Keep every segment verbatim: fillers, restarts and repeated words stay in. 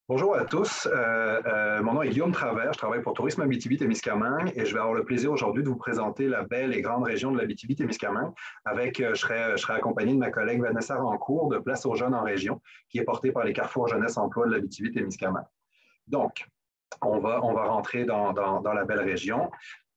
Bonjour à tous. Euh, euh, mon nom est Guillaume Travers. Je travaille pour Tourisme Abitibi-Témiscamingue et je vais avoir le plaisir aujourd'hui de vous présenter la belle et grande région de l'Abitibi-Témiscamingue. Avec, euh, je serai, je serai accompagné de ma collègue Vanessa Rancourt de Place aux jeunes en région, qui est portée par les Carrefour Jeunesse Emploi de l'Abitibi-Témiscamingue. Donc, on va, on va rentrer dans, dans, dans la belle région.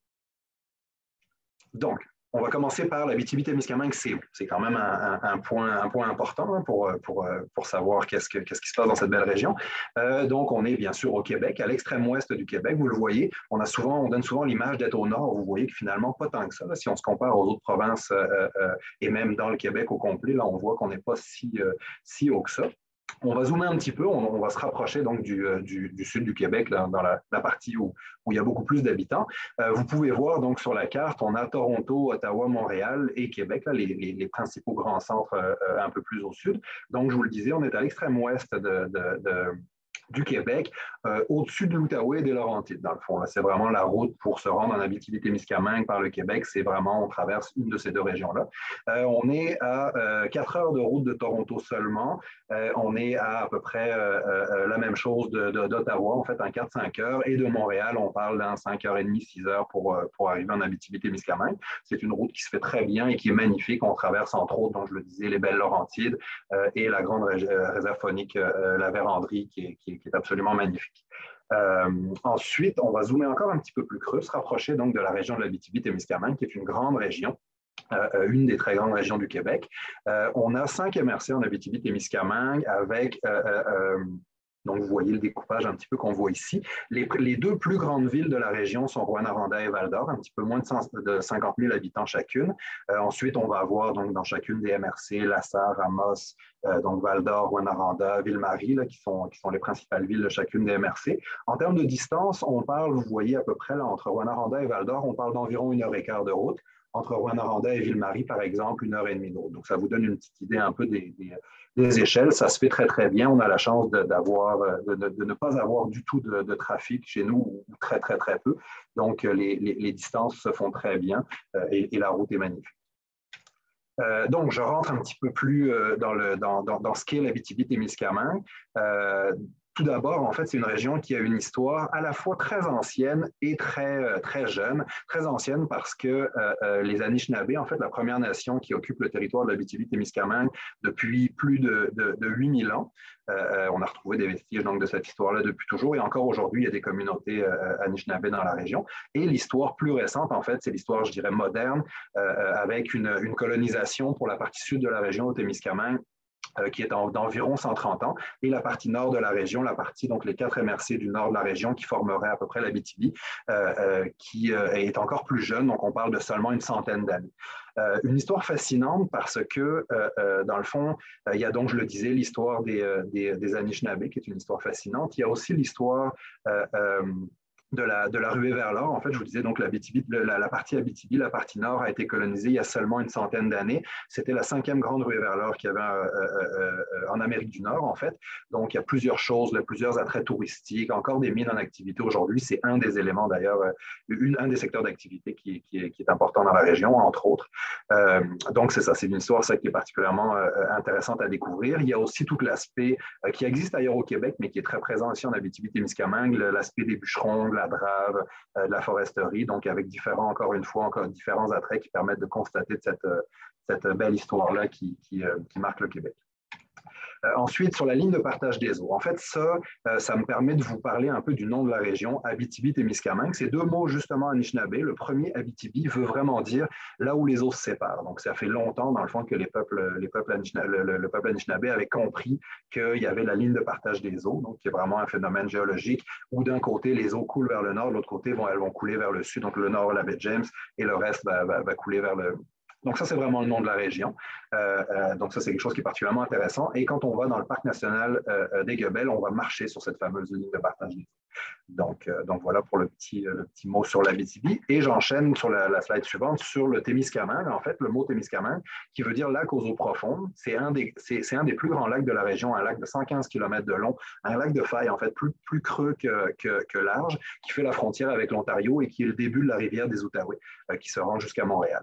Donc, on va commencer par l'Abitibi-Témiscamingue, c'est où? C'est quand même un, un, un, point, un point important hein, pour, pour, pour savoir qu'est-ce, que, qu'est-ce qui se passe dans cette belle région. Euh, donc, on est bien sûr au Québec, à l'extrême ouest du Québec. Vous le voyez, on, a souvent, on donne souvent l'image d'être au nord. Vous voyez que finalement, pas tant que ça. Là, si on se compare aux autres provinces euh, euh, et même dans le Québec au complet, là, on voit qu'on n'est pas si, euh, si haut que ça. On va zoomer un petit peu, on, on va se rapprocher donc du, du, du sud du Québec, là, dans la, la partie où, où il y a beaucoup plus d'habitants. Euh, vous pouvez voir donc sur la carte, on a Toronto, Ottawa, Montréal et Québec, là, les, les, les principaux grands centres euh, un peu plus au sud. Donc, je vous le disais, on est à l'extrême ouest de, de, de du Québec, euh, au-dessus de l'Outaouais et des Laurentides, dans le fond. C'est vraiment la route pour se rendre en Abitibi-Témiscamingue par le Québec. C'est vraiment, on traverse une de ces deux régions-là. Euh, on est à euh, quatre heures de route de Toronto seulement. Euh, on est à à peu près euh, euh, la même chose de, de, d'Ottawa, en fait, en quatre à cinq heures. Et de Montréal, on parle dans cinq heures trente, six heures pour, pour arriver en Abitibi-Témiscamingue. C'est une route qui se fait très bien et qui est magnifique. On traverse, entre autres, donc je le disais, les belles Laurentides euh, et la grande réserve faunique, euh, la Vérandrie, qui est, qui est qui est absolument magnifique. Euh, ensuite, on va zoomer encore un petit peu plus creux, se rapprocher donc de la région de l'Abitibi-Témiscamingue, qui est une grande région, euh, une des très grandes régions du Québec. Euh, on a cinq M R C en Abitibi-Témiscamingue avec euh, euh, donc, vous voyez le découpage un petit peu qu'on voit ici. Les, les, deux plus grandes villes de la région sont Rouyn-Noranda et Val-d'Or, un petit peu moins de, cent, de cinquante mille habitants chacune. Euh, ensuite, on va avoir donc, dans chacune des M R C, Lassar, Amos, euh, donc Val-d'Or, Rouyn-Noranda, Ville-Marie, là, qui, sont, qui sont les principales villes de chacune des M R C. En termes de distance, on parle, vous voyez à peu près, là, entre Rouyn-Noranda et Val-d'Or, on parle d'environ une heure et quart de route. Entre Rouyn-Noranda et Ville-Marie, par exemple, une heure et demie de route. Donc, ça vous donne une petite idée un peu des, des, des échelles. Ça se fait très, très bien. On a la chance de, d'avoir, de, de, de ne pas avoir du tout de, de trafic chez nous, ou très, très, très peu. Donc, les, les, les distances se font très bien euh, et, et la route est magnifique. Euh, donc, je rentre un petit peu plus euh, dans, le, dans, dans, dans ce qu'est l'Abitibi-Témiscamingue. Euh, tout d'abord, en fait, c'est une région qui a une histoire à la fois très ancienne et très, très jeune. Très ancienne parce que euh, les Anishinabés, en fait, la Première Nation qui occupe le territoire de l'Abitibi-Témiscamingue depuis plus de, de, de huit mille ans. Euh, on a retrouvé des vestiges donc, de cette histoire-là depuis toujours et encore aujourd'hui, il y a des communautés euh, Anishinabés dans la région. Et l'histoire plus récente, en fait, c'est l'histoire, je dirais, moderne, euh, avec une, une colonisation pour la partie sud de la région au Témiscamingue euh, qui est d'environ cent trente ans, et la partie nord de la région, la partie, donc les quatre M R C du nord de la région qui formeraient à peu près l'Abitibi, euh, euh, qui euh, est encore plus jeune, donc on parle de seulement une centaine d'années. Euh, une histoire fascinante parce que, euh, euh, dans le fond, euh, il y a donc, je le disais, l'histoire des, euh, des, des Anishinabés, qui est une histoire fascinante. Il y a aussi l'histoire euh, euh, de la, de la ruée vers l'or. En fait, je vous disais, donc, la, la, la partie Abitibi, la partie nord, a été colonisée il y a seulement une centaine d'années. C'était la cinquième grande ruée vers l'or qu'il y avait euh, euh, euh, en Amérique du Nord, en fait. Donc, il y a plusieurs choses, là, plusieurs attraits touristiques, encore des mines en activité aujourd'hui. C'est un des éléments, d'ailleurs, euh, un des secteurs d'activité qui, qui, qui est important dans la région, entre autres. Euh, donc, c'est ça, c'est une histoire, ça, qui est particulièrement euh, intéressante à découvrir. Il y a aussi tout l'aspect euh, qui existe ailleurs au Québec, mais qui est très présent ici en Abitibi-Témiscamingue, l'aspect des bûcherons, la drave, euh, de la foresterie, donc avec différents, encore une fois, encore différents attraits qui permettent de constater cette, cette belle histoire-là qui, qui, euh, qui marque le Québec. Euh, ensuite, sur la ligne de partage des eaux, en fait, ça, euh, ça me permet de vous parler un peu du nom de la région, Abitibi-Témiscamingue. C'est deux mots justement anishinabé. Le premier, Abitibi, veut vraiment dire là où les eaux se séparent. Donc, ça fait longtemps, dans le fond, que les peuples, les peuples le, le, le peuple anishinabé avait compris qu'il y avait la ligne de partage des eaux, donc qui est vraiment un phénomène géologique où d'un côté, les eaux coulent vers le nord, de l'autre côté, vont, elles vont couler vers le sud, donc le nord, la baie James, et le reste va, va, va couler vers le, donc ça, c'est vraiment le nom de la région. Euh, euh, donc ça, c'est quelque chose qui est particulièrement intéressant. Et quand on va dans le parc national euh, des Guebels, on va marcher sur cette fameuse ligne de partage. Donc, euh, donc voilà pour le petit, le petit mot sur l'Abitibi. Et j'enchaîne sur la, la slide suivante sur le Témiscamingue. En fait, le mot Témiscamingue, qui veut dire lac aux eaux profondes, c'est un, c'est un des plus grands lacs de la région, un lac de cent quinze kilomètres de long, un lac de faille, en fait, plus, plus creux que, que, que large, qui fait la frontière avec l'Ontario et qui est le début de la rivière des Outaouais, euh, qui se rend jusqu'à Montréal.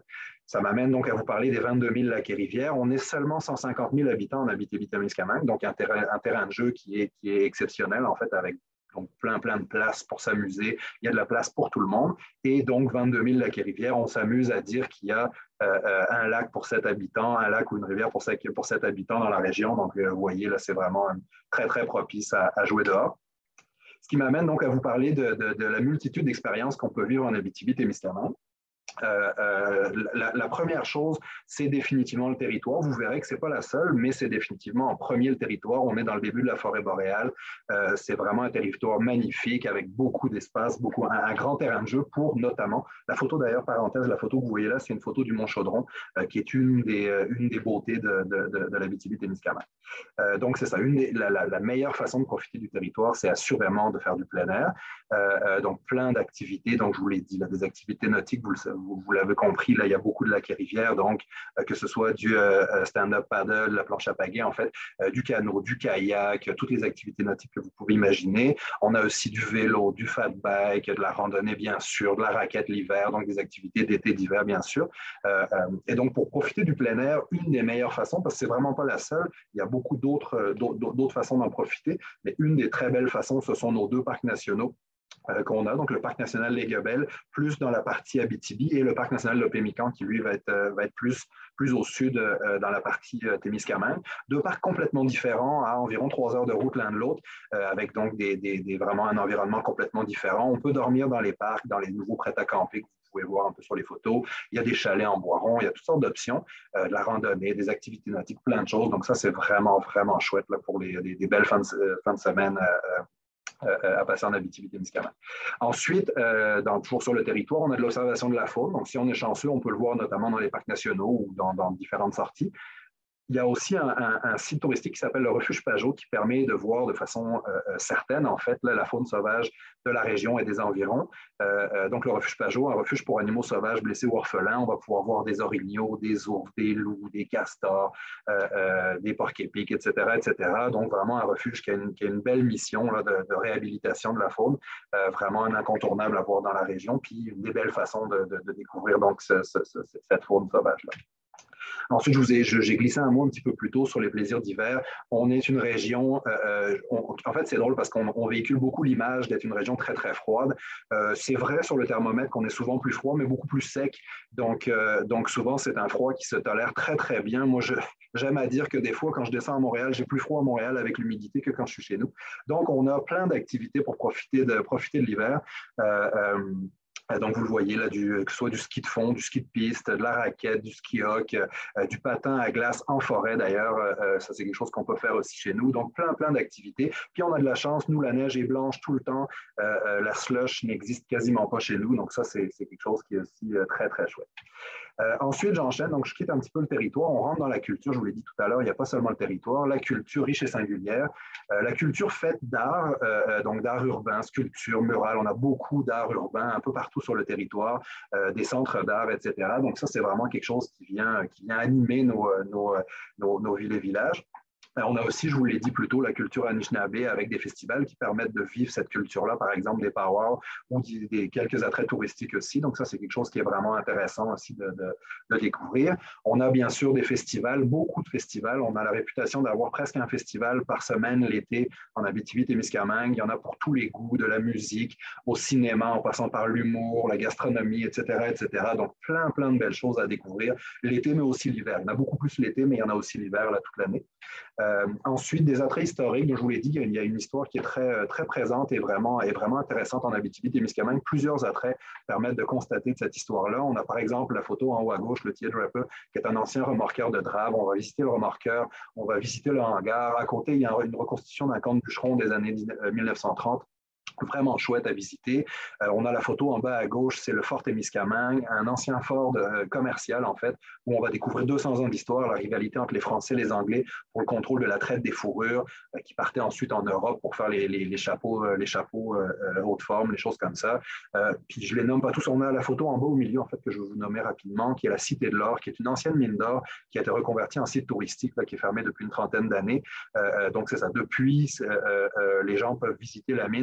Ça m'amène donc à vous parler des vingt-deux mille lacs et rivières. On est seulement cent cinquante mille habitants en Abitibi-Témiscamingue, donc un terrain, un terrain de jeu qui est, qui est exceptionnel, en fait, avec donc plein, plein de places pour s'amuser. Il y a de la place pour tout le monde. Et donc, vingt-deux mille lacs et rivières, on s'amuse à dire qu'il y a euh, un lac pour sept habitants, un lac ou une rivière pour sept, pour sept habitants dans la région. Donc, euh, vous voyez, là, c'est vraiment très, très propice à, à jouer dehors. Ce qui m'amène donc à vous parler de, de, de la multitude d'expériences qu'on peut vivre en Abitibi-Témiscamingue. Euh, euh, la, la, première chose, c'est définitivement le territoire. Vous verrez que ce n'est pas la seule, mais c'est définitivement en premier le territoire. On est dans le début de la forêt boréale. Euh, c'est vraiment un territoire magnifique avec beaucoup d'espace, beaucoup, un, un grand terrain de jeu pour notamment, la photo d'ailleurs, parenthèse, la photo que vous voyez là, c'est une photo du Mont Chaudron, euh, qui est une des, euh, une des beautés de, de, de, de l'Abitibi-Témiscamingue. Euh, donc, c'est ça. Une des, la, la, la meilleure façon de profiter du territoire, c'est assurément de faire du plein air. Euh, euh, donc, plein d'activités. Donc, je vous l'ai dit, là, des activités nautiques, vous le savez. Vous, vous l'avez compris, là, il y a beaucoup de lacs et rivières, donc euh, que ce soit du euh, stand-up paddle, la planche à pagaie, en fait, euh, du canot, du kayak, toutes les activités nautiques que vous pouvez imaginer. On a aussi du vélo, du fat bike, de la randonnée, bien sûr, de la raquette l'hiver, donc des activités d'été, d'hiver, bien sûr. Euh, euh, et donc, pour profiter du plein air, une des meilleures façons, parce que c'est vraiment pas la seule, il y a beaucoup d'autres, d'autres façons d'en profiter, mais une des très belles façons, ce sont nos deux parcs nationaux Euh, qu'on a, donc le parc national Les Gabelles, plus dans la partie Abitibi, et le parc national Lopémican, qui lui va être, euh, va être plus, plus au sud, euh, dans la partie euh, Témiscamingue. Deux parcs complètement différents, à environ trois heures de route l'un de l'autre, euh, avec donc des, des, des, vraiment un environnement complètement différent. On peut dormir dans les parcs, dans les nouveaux prêts à camper que vous pouvez voir un peu sur les photos. Il y a des chalets en bois rond, il y a toutes sortes d'options, euh, de la randonnée, des activités nautiques, plein de choses. Donc ça, c'est vraiment, vraiment chouette là, pour les, les, des belles fins de, fins de semaine euh, Euh, à passer en Abitibi-Témiscamingue. Ensuite, euh, dans, toujours sur le territoire, on a de l'observation de la faune. Donc, si on est chanceux, on peut le voir notamment dans les parcs nationaux ou dans, dans différentes sorties. Il y a aussi un, un, un site touristique qui s'appelle le refuge Pajot qui permet de voir de façon euh, certaine, en fait, là, la faune sauvage de la région et des environs. Euh, donc, le refuge Pajot, un refuge pour animaux sauvages blessés ou orphelins. On va pouvoir voir des orignaux, des ours, des loups, des castors, euh, euh, des porcs-épics, et cetera, et cetera. Donc, vraiment un refuge qui a une, qui a une belle mission là, de, de réhabilitation de la faune. Euh, vraiment un incontournable à voir dans la région. Puis, une des belles façons de, de, de découvrir donc, ce, ce, ce, cette faune sauvage-là. Ensuite, je vous ai, je, j'ai glissé un mot un petit peu plus tôt sur les plaisirs d'hiver. On est une région, euh, on, en fait, c'est drôle parce qu'on on véhicule beaucoup l'image d'être une région très, très froide. Euh, c'est vrai sur le thermomètre qu'on est souvent plus froid, mais beaucoup plus sec. Donc, euh, donc souvent, c'est un froid qui se tolère très, très bien. Moi, je, j'aime à dire que des fois, quand je descends à Montréal, j'ai plus froid à Montréal avec l'humidité que quand je suis chez nous. Donc, on a plein d'activités pour profiter de, profiter de l'hiver. Euh, euh, Donc, vous le voyez là, du, que ce soit du ski de fond, du ski de piste, de la raquette, du ski hoc, euh, du patin à glace en forêt d'ailleurs. Euh, ça, c'est quelque chose qu'on peut faire aussi chez nous. Donc, plein, plein d'activités. Puis, on a de la chance. Nous, la neige est blanche tout le temps. Euh, la slush n'existe quasiment pas chez nous. Donc, ça, c'est, c'est quelque chose qui est aussi euh, très, très chouette. Euh, ensuite, j'enchaîne, donc je quitte un petit peu le territoire, on rentre dans la culture, je vous l'ai dit tout à l'heure, il n'y a pas seulement le territoire, la culture riche et singulière, euh, la culture faite d'art, euh, donc d'art urbain, sculpture, mural, on a beaucoup d'art urbain un peu partout sur le territoire, euh, des centres d'art, et cetera. Donc ça, c'est vraiment quelque chose qui vient, qui vient animer nos, nos, nos, nos villes et villages. On a aussi, je vous l'ai dit plus tôt, la culture Anishinaabe avec des festivals qui permettent de vivre cette culture-là, par exemple des powwows ou des, des, quelques attraits touristiques aussi. Donc ça, c'est quelque chose qui est vraiment intéressant aussi de, de, de découvrir. On a bien sûr des festivals, beaucoup de festivals. On a la réputation d'avoir presque un festival par semaine l'été en Abitibi-Témiscamingue. Il y en a pour tous les goûts, de la musique, au cinéma, en passant par l'humour, la gastronomie, et cetera, et cetera. Donc plein, plein de belles choses à découvrir l'été, mais aussi l'hiver. Il y en a beaucoup plus l'été, mais il y en a aussi l'hiver là, toute l'année. Euh, ensuite, des attraits historiques, dont je vous l'ai dit, il y a une histoire qui est très, très présente et vraiment, et vraiment intéressante en Abitibi-Témiscamingue. Plusieurs attraits permettent de constater de cette histoire-là. On a par exemple la photo en haut à gauche, le Teardropper, qui est un ancien remorqueur de drave. On va visiter le remorqueur, on va visiter le hangar. À côté, il y a une reconstitution d'un camp de bûcheron des années mille neuf cent trente. Vraiment chouette à visiter. Euh, on a la photo en bas à gauche, c'est le Fort Témiscamingue, un ancien fort de, euh, commercial, en fait, où on va découvrir deux cents ans d'histoire, la rivalité entre les Français et les Anglais pour le contrôle de la traite des fourrures, euh, qui partaient ensuite en Europe pour faire les, les, les chapeaux, euh, les chapeaux euh, haute forme, les choses comme ça. Euh, puis je les nomme pas tous. On a la photo en bas au milieu, en fait, que je vais vous nommer rapidement, qui est la Cité de l'Or, qui est une ancienne mine d'or qui a été reconvertie en site touristique, là, qui est fermée depuis une trentaine d'années. Euh, donc, c'est ça. Depuis, euh, euh, les gens peuvent visiter la mine. On va s'amuser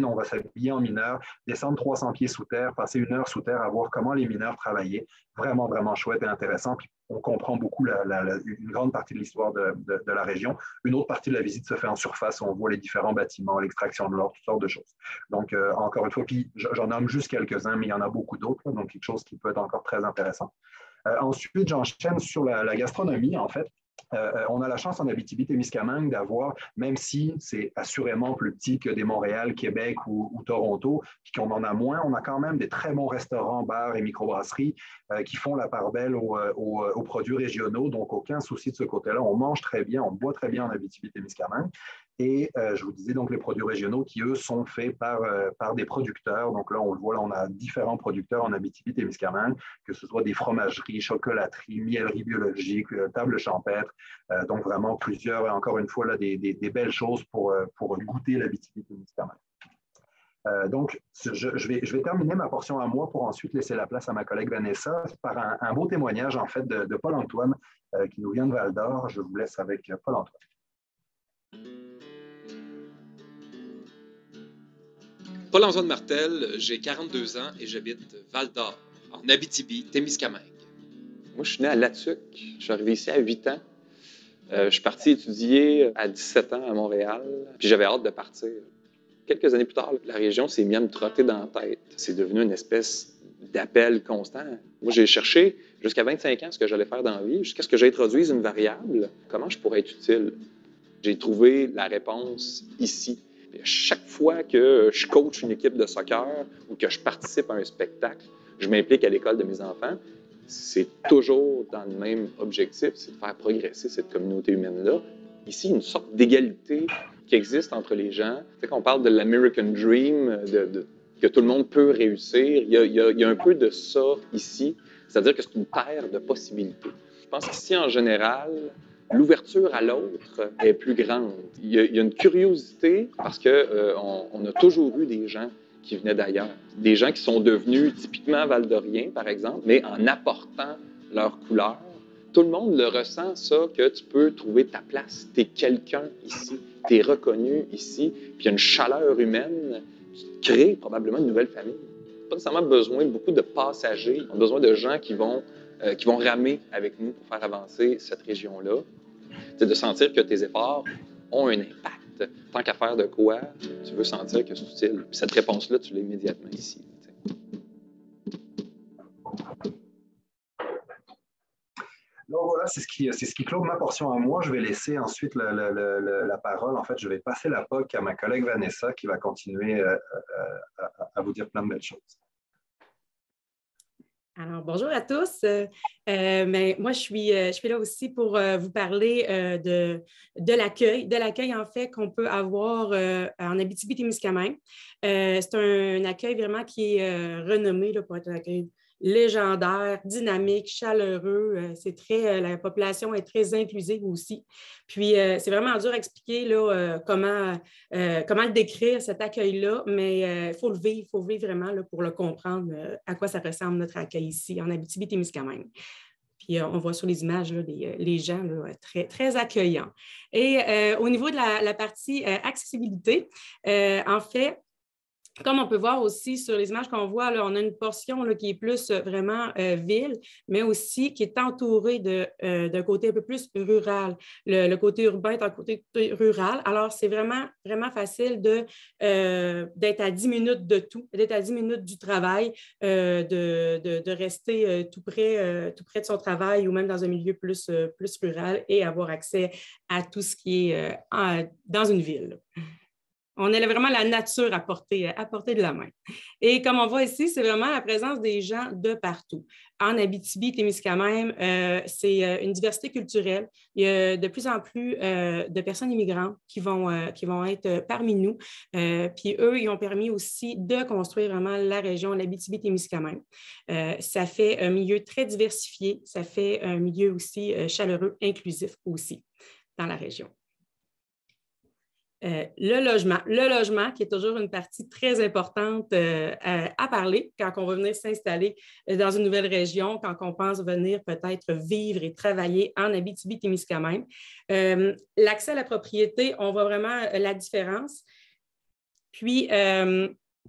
habillé en mineur, descendre trois cents pieds sous terre, passer une heure sous terre à voir comment les mineurs travaillaient. Vraiment, vraiment chouette et intéressant. Puis on comprend beaucoup la, la, la, une grande partie de l'histoire de, de, de la région. Une autre partie de la visite se fait en surface. On voit les différents bâtiments, l'extraction de l'or, toutes sortes de choses. Donc, euh, encore une fois, puis j'en nomme juste quelques-uns, mais il y en a beaucoup d'autres. Donc, quelque chose qui peut être encore très intéressant. Euh, ensuite, j'enchaîne sur la, la gastronomie, en fait. Euh, on a la chance en Abitibi-Témiscamingue d'avoir, même si c'est assurément plus petit que des Montréal, Québec ou, ou Toronto, puis qu'on en a moins, on a quand même des très bons restaurants, bars et microbrasseries euh, qui font la part belle aux, aux, aux produits régionaux. Donc, aucun souci de ce côté-là. On mange très bien, on boit très bien en Abitibi-Témiscamingue. Et euh, je vous disais donc les produits régionaux qui, eux, sont faits par, euh, par des producteurs. Donc là, on le voit, là, on a différents producteurs en Abitibi-Témiscamingue, que ce soit des fromageries, chocolateries, mielleries biologiques, euh, tables champêtres. Euh, donc vraiment plusieurs, encore une fois, là, des, des, des belles choses pour, euh, pour goûter l'Abitibi-Témiscamingue. Euh, donc, je, je, vais, je vais terminer ma portion à moi pour ensuite laisser la place à ma collègue Vanessa par un, un beau témoignage, en fait, de, de Paul-Antoine euh, qui nous vient de Val-d'Or. Je vous laisse avec Paul-Antoine. Paul-Antoine Martel, j'ai quarante-deux ans et j'habite Val-d'Or, en Abitibi-Témiscamingue. Moi, je suis né à Latuc. Je suis arrivé ici à huit ans. Euh, je suis parti étudier à dix-sept ans à Montréal, puis j'avais hâte de partir. Quelques années plus tard, la région s'est mise à me trotter dans la tête. C'est devenu une espèce d'appel constant. Moi, j'ai cherché jusqu'à vingt-cinq ans ce que j'allais faire dans la vie, jusqu'à ce que j'introduise une variable. Comment je pourrais être utile? J'ai trouvé la réponse ici. Chaque fois que je coach une équipe de soccer ou que je participe à un spectacle, je m'implique à l'école de mes enfants, c'est toujours dans le même objectif, c'est de faire progresser cette communauté humaine-là. Ici, il y a une sorte d'égalité qui existe entre les gens. Tu sais, qu'on parle de l'American Dream, de, de, que tout le monde peut réussir, il y, a, il, y a, il y a un peu de ça ici, c'est-à-dire que c'est une terre de possibilités. Je pense qu'ici, en général, l'ouverture à l'autre est plus grande. Il y a, il y a une curiosité parce qu'on euh, on a toujours eu des gens qui venaient d'ailleurs. Des gens qui sont devenus typiquement valdoriens, par exemple, mais en apportant leur couleur. Tout le monde le ressent, ça, que tu peux trouver ta place. Tu es quelqu'un ici, tu es reconnu ici, puis il y a une chaleur humaine qui crée probablement une nouvelle famille. Pas nécessairement besoin de beaucoup de passagers, on a besoin de gens qui vont, euh, qui vont ramer avec nous pour faire avancer cette région-là. C'est de sentir que tes efforts ont un impact. Tant qu'à faire de quoi, tu veux sentir que c'est utile. Puis cette réponse-là, tu l'as immédiatement ici. Donc voilà, c'est ce qui, c'est ce qui clôt ma portion à moi. Je vais laisser ensuite la, la, la, la parole. En fait, je vais passer la P O C à ma collègue Vanessa qui va continuer à, à, à vous dire plein de belles choses. Alors, bonjour à tous. Euh, mais moi, je suis, je suis là aussi pour euh, vous parler euh, de, de l'accueil, de l'accueil en fait qu'on peut avoir euh, en Abitibi-Témiscamingue. Euh, c'est un, un accueil vraiment qui est euh, renommé là, pour être un accueil légendaire, dynamique, chaleureux. Euh, c'est très, euh, la population est très inclusive aussi. Puis, euh, c'est vraiment dur à expliquer là, euh, comment, euh, comment le décrire, cet accueil-là, mais il euh, faut le vivre, il faut le vivre vraiment là, pour le comprendre, euh, à quoi ça ressemble notre accueil ici, en Abitibi-Témiscamingue. Puis, euh, on voit sur les images là, les, les gens là, très, très accueillants. Et euh, au niveau de la, la partie euh, accessibilité, euh, en fait, comme on peut voir aussi sur les images qu'on voit, là, on a une portion là, qui est plus euh, vraiment euh, ville, mais aussi qui est entourée de, euh, d'un côté un peu plus rural. Le, le côté urbain est un côté rural. Alors, c'est vraiment, vraiment facile de, euh, d'être à dix minutes de tout, d'être à dix minutes du travail, euh, de, de, de rester euh, tout, près, euh, tout près de son travail ou même dans un milieu plus, euh, plus rural et avoir accès à tout ce qui est euh, en, dans une ville. On a vraiment la nature à portée, à portée de la main. Et comme on voit ici, c'est vraiment la présence des gens de partout. En Abitibi-Témiscamingue, euh, c'est une diversité culturelle. Il y a de plus en plus euh, de personnes immigrantes qui vont, euh, qui vont être parmi nous. Euh, puis eux, ils ont permis aussi de construire vraiment la région, l'Abitibi-Témiscamingue. Euh, ça fait un milieu très diversifié. Ça fait un milieu aussi euh, chaleureux, inclusif aussi dans la région. Euh, le logement. Le logement, qui est toujours une partie très importante euh, à, à parler quand on va venir s'installer dans une nouvelle région, quand on pense venir peut-être vivre et travailler en Abitibi-Témiscamingue. Euh, l'accès à la propriété, on voit vraiment la différence. Puis, euh,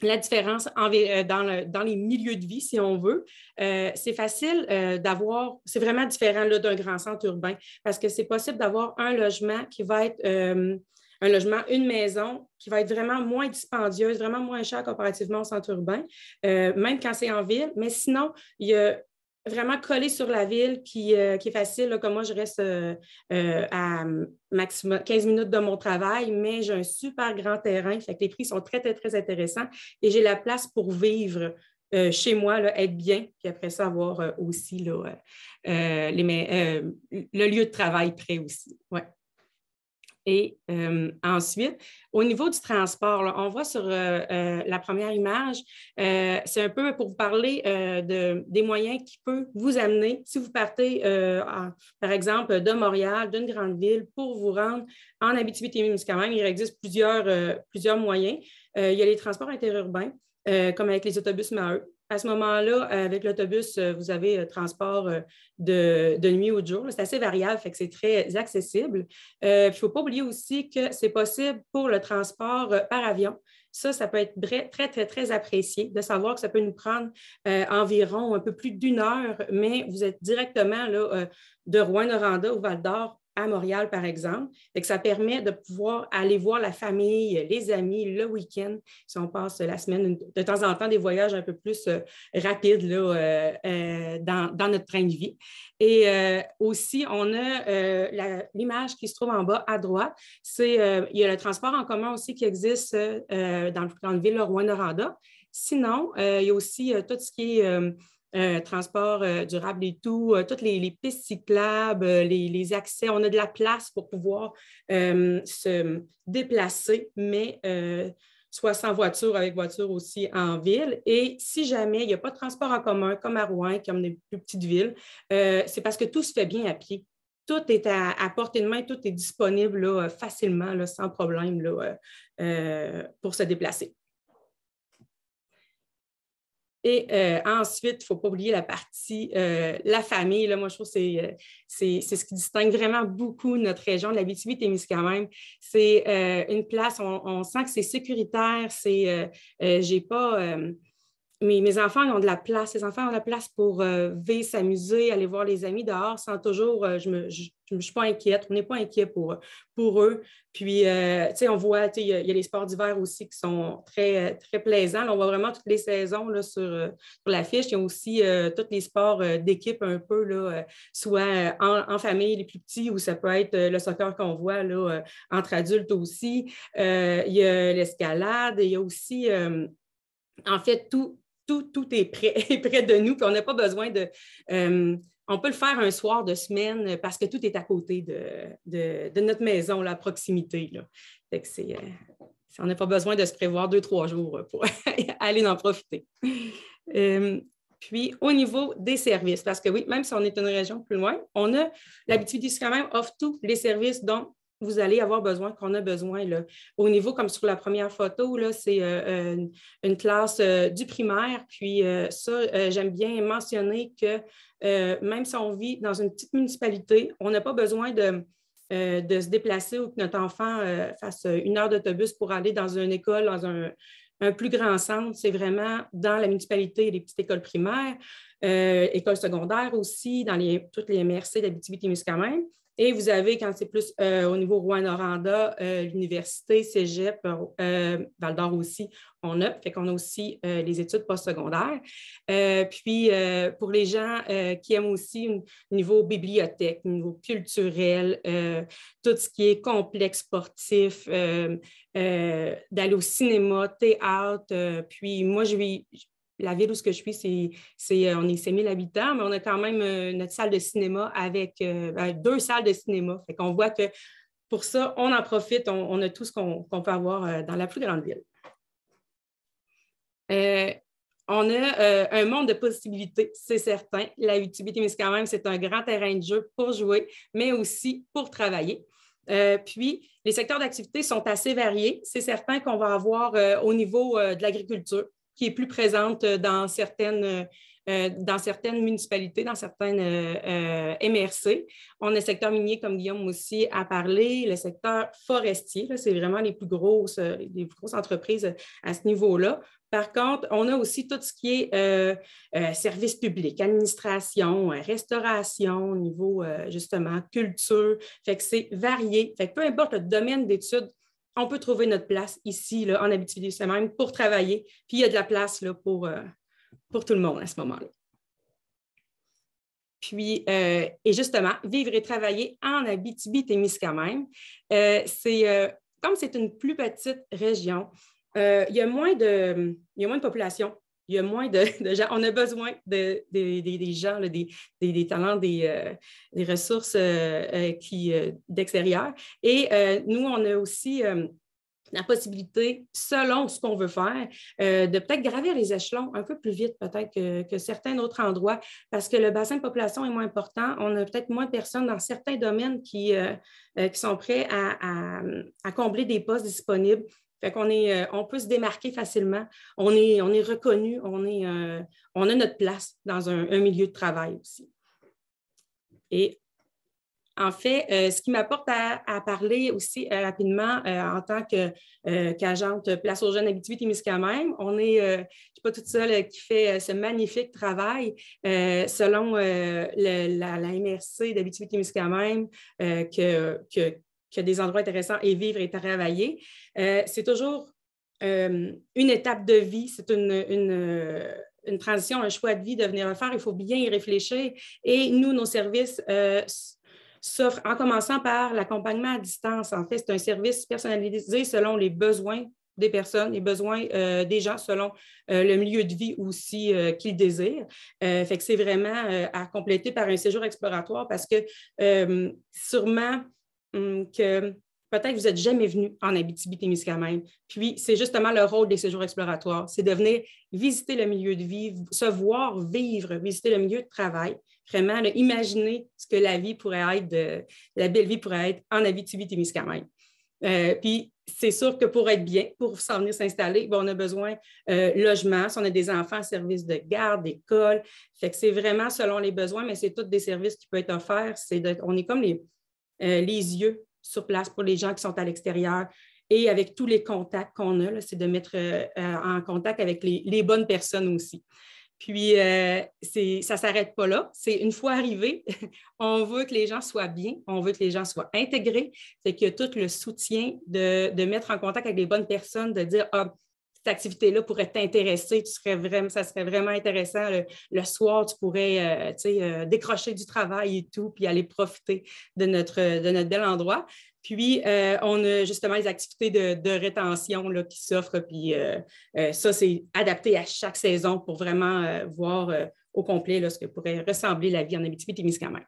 la différence en, dans, le, dans les milieux de vie, si on veut. Euh, c'est facile euh, d'avoir, c'est vraiment différent là, d'un grand centre urbain parce que c'est possible d'avoir un logement qui va être euh, un logement, une maison qui va être vraiment moins dispendieuse, vraiment moins cher comparativement au centre urbain, euh, même quand c'est en ville. Mais sinon, il y a vraiment collé sur la ville qui, euh, qui est facile. Là, comme moi, je reste euh, euh, à maximum quinze minutes de mon travail, mais j'ai un super grand terrain. Fait que les prix sont très, très, très intéressants et j'ai la place pour vivre euh, chez moi, là, être bien, puis après ça, avoir euh, aussi là, euh, les, euh, le lieu de travail prêt aussi. Ouais. Et euh, ensuite, au niveau du transport, là, on voit sur euh, euh, la première image, euh, c'est un peu pour vous parler euh, de, des moyens qui peuvent vous amener, si vous partez, euh, en, par exemple, de Montréal, d'une grande ville, pour vous rendre en Abitibi-Témiscamingue. Il existe plusieurs, euh, plusieurs moyens. Euh, il y a les transports interurbains, euh, comme avec les autobus M A E. À ce moment-là, avec l'autobus, vous avez euh, transport euh, de, de nuit ou de jour. C'est assez variable, fait que c'est très accessible. Euh, il ne faut pas oublier aussi que c'est possible pour le transport euh, par avion. Ça, ça peut être très, très, très, très apprécié de savoir que ça peut nous prendre euh, environ un peu plus d'une heure, mais vous êtes directement là, euh, de Rouyn-Noranda ou Val-d'Or à Montréal, par exemple. Et que ça permet de pouvoir aller voir la famille, les amis, le week-end, si on passe la semaine, de temps en temps, des voyages un peu plus euh, rapides là, euh, euh, dans, dans notre train de vie. Et euh, aussi, on a euh, l'image qui se trouve en bas à droite. C'est, euh, il y a le transport en commun aussi qui existe euh, dans, dans le ville de Rouyn-Noranda. Sinon, euh, il y a aussi euh, tout ce qui est euh, Euh, transport euh, durable et tout, euh, toutes les, les pistes cyclables, euh, les, les accès. On a de la place pour pouvoir euh, se déplacer, mais euh, soit sans voiture, avec voiture aussi en ville. Et si jamais il n'y a pas de transport en commun, comme à Rouen, comme les plus petites villes, euh, c'est parce que tout se fait bien à pied. Tout est à, à portée de main, tout est disponible là, facilement, là, sans problème là, euh, pour se déplacer. Et euh, ensuite, il ne faut pas oublier la partie, euh, la famille. Là, moi, je trouve que c'est, c'est, c'est ce qui distingue vraiment beaucoup notre région de l'Abitibi-Témiscamingue. C'est euh, une place, on, on sent que c'est sécuritaire, c'est, euh, euh, j'ai pas... Euh, Mes, mes enfants ils ont de la place. Les enfants ont de la place pour euh, vivre, s'amuser, aller voir les amis dehors sans toujours, euh, je ne je, je suis pas inquiète, on n'est pas inquiet pour, pour eux. Puis, euh, tu sais, on voit, tu sais, il y, y a les sports d'hiver aussi qui sont très, très plaisants. Là, on voit vraiment toutes les saisons là, sur, euh, sur l'affiche. Il y a aussi euh, tous les sports euh, d'équipe un peu, là, euh, soit en, en famille, les plus petits, ou ça peut être euh, le soccer qu'on voit là, euh, entre adultes aussi. Euh, il y a l'escalade, il y a aussi, euh, en fait, tout. Tout, tout est près, près de nous, puis on n'a pas besoin de... Euh, on peut le faire un soir de semaine parce que tout est à côté de, de, de notre maison, là, à proximité. Là. Fait que c'est, euh, on n'a pas besoin de se prévoir deux, trois jours pour aller en profiter. Euh, puis, au niveau des services, parce que oui, même si on est une région plus loin, on a l'Abitibi-Témiscamingue offre tous les services dont vous allez avoir besoin, qu'on a besoin. Là. Au niveau, comme sur la première photo, là, c'est euh, une, une classe euh, du primaire. Puis euh, ça, euh, j'aime bien mentionner que euh, même si on vit dans une petite municipalité, on n'a pas besoin de, euh, de se déplacer ou que notre enfant euh, fasse une heure d'autobus pour aller dans une école, dans un, un plus grand centre. C'est vraiment dans la municipalité, les petites écoles primaires, euh, écoles secondaires aussi, dans les, toutes les M R C d'Abitibi-Témiscamingue. Et vous avez, quand c'est plus euh, au niveau Rouyn-Noranda, euh, l'université, cégep, euh, Val-d'Or aussi, on a. Fait qu'on a aussi euh, les études postsecondaires. Euh, puis, euh, pour les gens euh, qui aiment aussi au niveau bibliothèque, au niveau culturel, euh, tout ce qui est complexe sportif, euh, euh, d'aller au cinéma, théâtre. Euh, puis, moi, je vis... La ville où je suis, c'est, c'est, on est six mille habitants, mais on a quand même euh, notre salle de cinéma avec euh, deux salles de cinéma. Fait qu'on voit que pour ça, on en profite, on, on a tout ce qu'on, qu'on peut avoir euh, dans la plus grande ville. Euh, on a euh, un monde de possibilités, c'est certain. L'Abitibi-Témiscamingue, c'est un grand terrain de jeu pour jouer, mais aussi pour travailler. Euh, puis, les secteurs d'activité sont assez variés. C'est certain qu'on va avoir euh, au niveau euh, de l'agriculture, qui est plus présente dans certaines euh, dans certaines municipalités, dans certaines euh, euh, M R C. On a le secteur minier, comme Guillaume aussi a parlé, le secteur forestier, c'est vraiment les plus grosses, les plus grosses entreprises à ce niveau-là. Par contre, on a aussi tout ce qui est euh, euh, services publics, administration, restauration, au niveau euh, justement culture. Fait que c'est varié. Fait que peu importe le domaine d'études, on peut trouver notre place ici, là, en Abitibi-Témiscamingue, pour travailler. Puis il y a de la place là, pour, euh, pour tout le monde à ce moment-là. Puis, euh, et justement, vivre et travailler en Abitibi-Témiscamingue, euh, c'est euh, comme c'est une plus petite région. Euh, il y a moins de, il y a moins de population, il y a moins de, de gens. On a besoin de, de, de, des gens, là, des, des, des talents, des, euh, des ressources euh, qui, euh, d'extérieur. Et euh, nous, on a aussi euh, la possibilité, selon ce qu'on veut faire, euh, de peut-être gravir les échelons un peu plus vite peut-être que, que certains autres endroits, parce que le bassin de population est moins important. On a peut-être moins de personnes dans certains domaines qui, euh, euh, qui sont prêts à, à, à combler des postes disponibles. Fait qu'on est, euh, on peut se démarquer facilement. On est, on est reconnu, on, est, euh, on a notre place dans un, un milieu de travail aussi. Et en fait, euh, ce qui m'apporte à, à parler aussi euh, rapidement euh, en tant que, euh, qu'agente Place aux jeunes Abitibi-Témiscamingue, on est, euh, je ne suis pas toute seule euh, qui fait euh, ce magnifique travail euh, selon euh, le, la, la M R C d'Abitibi-Témiscamingue euh, que, que qu'il y a des endroits intéressants et vivre et travailler. Euh, c'est toujours euh, une étape de vie, c'est une, une, une transition, un choix de vie de venir le faire. Il faut bien y réfléchir. Et nous, nos services euh, s'offrent en commençant par l'accompagnement à distance. En fait, c'est un service personnalisé selon les besoins des personnes, les besoins euh, des gens selon euh, le milieu de vie aussi euh, qu'ils désirent. Euh, fait que c'est vraiment euh, à compléter par un séjour exploratoire parce que euh, sûrement, que peut-être vous n'êtes jamais venu en Abitibi-Témiscamingue. Puis, c'est justement le rôle des séjours exploratoires, c'est de venir visiter le milieu de vie, se voir vivre, visiter le milieu de travail, vraiment là, imaginer ce que la vie pourrait être, de, la belle vie pourrait être en Abitibi-Témiscamingue. Euh, puis, c'est sûr que pour être bien, pour s'en venir s'installer, bon, on a besoin de euh, logement, si on a des enfants, services de garde, d'école. Fait que c'est vraiment selon les besoins, mais c'est tous des services qui peuvent être offerts. C'est de, on est comme les Euh, les yeux sur place pour les gens qui sont à l'extérieur et avec tous les contacts qu'on a, c'est de mettre euh, en contact avec les, les bonnes personnes aussi. Puis, euh, ça ne s'arrête pas là. C'est une fois arrivé, on veut que les gens soient bien, on veut que les gens soient intégrés. C'est qu'il y a tout le soutien de, de mettre en contact avec les bonnes personnes, de dire « Ah, cette activité-là pourrait t'intéresser, tu serais vraiment, ça serait vraiment intéressant. Le, le soir, tu pourrais euh, tu sais, euh, décrocher du travail et tout, puis aller profiter de notre, de notre bel endroit. » Puis, euh, on a justement les activités de, de rétention là, qui s'offrent. Puis, euh, euh, ça, c'est adapté à chaque saison pour vraiment euh, voir euh, au complet là, ce que pourrait ressembler la vie en Abitibi-Témiscamingue.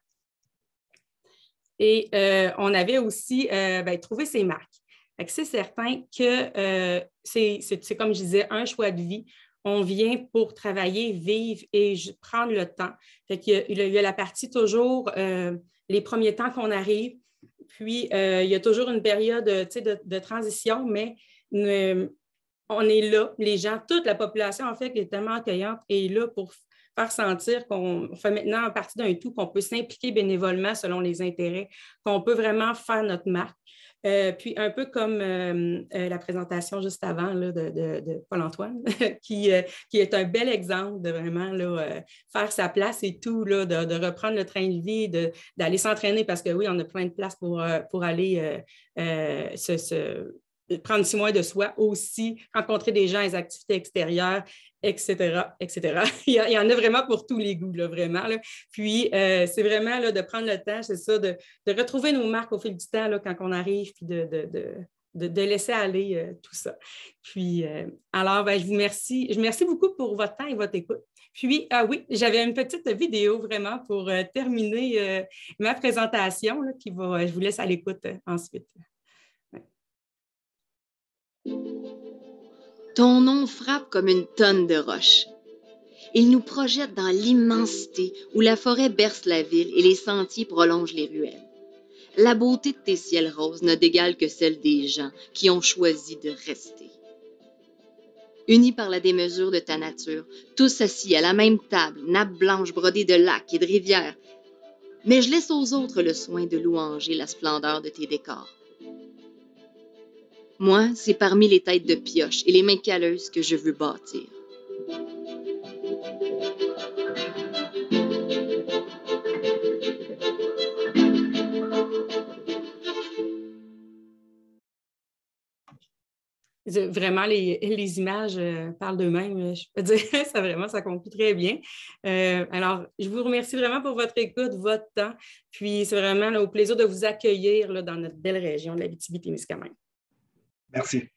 Et euh, on avait aussi euh, ben, trouvé ses marques. C'est certain que euh, c'est comme je disais, un choix de vie. On vient pour travailler, vivre et prendre le temps. Fait qu'il y a, il y a la partie toujours, euh, les premiers temps qu'on arrive, puis euh, il y a toujours une période de, de transition, mais euh, on est là, les gens, toute la population, en fait, qui est tellement accueillante, est là pour faire sentir qu'on fait maintenant partie d'un tout, qu'on peut s'impliquer bénévolement selon les intérêts, qu'on peut vraiment faire notre marque. Euh, puis un peu comme euh, euh, la présentation juste avant là, de, de, de Paul-Antoine, qui, euh, qui est un bel exemple de vraiment là, euh, faire sa place et tout, là, de, de reprendre le train de vie, d'aller s'entraîner parce que oui, on a plein de places pour, euh, pour aller euh, euh, se, se, prendre six mois de soi, aussi rencontrer des gens, les activités extérieures, et cetera, et cetera. Il y, a, il y en a vraiment pour tous les goûts, là, vraiment. Là. Puis, euh, c'est vraiment là, de prendre le temps, c'est ça, de, de retrouver nos marques au fil du temps là, quand on arrive, puis de, de, de, de, de laisser aller euh, tout ça. Puis, euh, alors, ben, je vous remercie. Je vous remercie beaucoup pour votre temps et votre écoute. Puis, ah oui, j'avais une petite vidéo vraiment pour euh, terminer euh, ma présentation, là, qui va, je vous laisse à l'écoute euh, ensuite. Ton nom frappe comme une tonne de roches. Il nous projette dans l'immensité où la forêt berce la ville et les sentiers prolongent les ruelles. La beauté de tes ciels roses n'a d'égal que celle des gens qui ont choisi de rester. unis par la démesure de ta nature, tous assis à la même table, nappe blanche brodée de lacs et de rivières. Mais je laisse aux autres le soin de louanger la splendeur de tes décors. Moi, c'est parmi les têtes de pioche et les mains calleuses que je veux bâtir. Vraiment, les, les images euh, parlent d'eux-mêmes. Je peux dire, ça vraiment, ça conclut très bien. Euh, alors, je vous remercie vraiment pour votre écoute, votre temps. Puis, c'est vraiment là, au plaisir de vous accueillir là, dans notre belle région de l'Abitibi-Témiscamingue. Merci.